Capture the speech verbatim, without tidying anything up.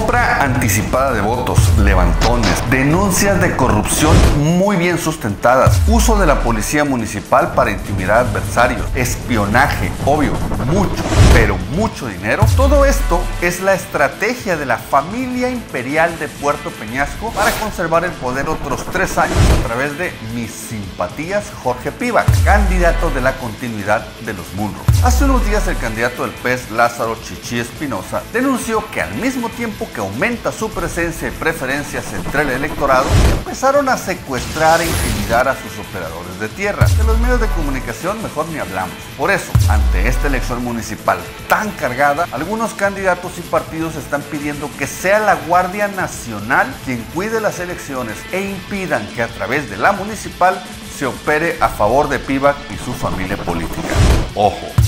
Compra anticipada de votos, levantones, denuncias de corrupción muy bien sustentadas, uso de la policía municipal para intimidar adversarios, espionaje, obvio, mucho, pero mucho dinero. Todo esto es la estrategia de la familia imperial de Puerto Peñasco para conservar el poder otros tres años a través de mis simpatías Jorge Pivac, candidato de la continuidad de los Munro. Hace unos días el candidato del P E S, Lázaro Chichi Espinosa, denunció que al mismo tiempo que aumenta su presencia y preferencias entre el electorado, empezaron a secuestrar e intimidar a sus operadores de tierra. De los medios de comunicación mejor ni hablamos. Por eso, ante esta elección municipal tan cargada, algunos candidatos y partidos están pidiendo que sea la Guardia Nacional quien cuide las elecciones e impidan que a través de la municipal se opere a favor de Pivac y su familia política. Ojo,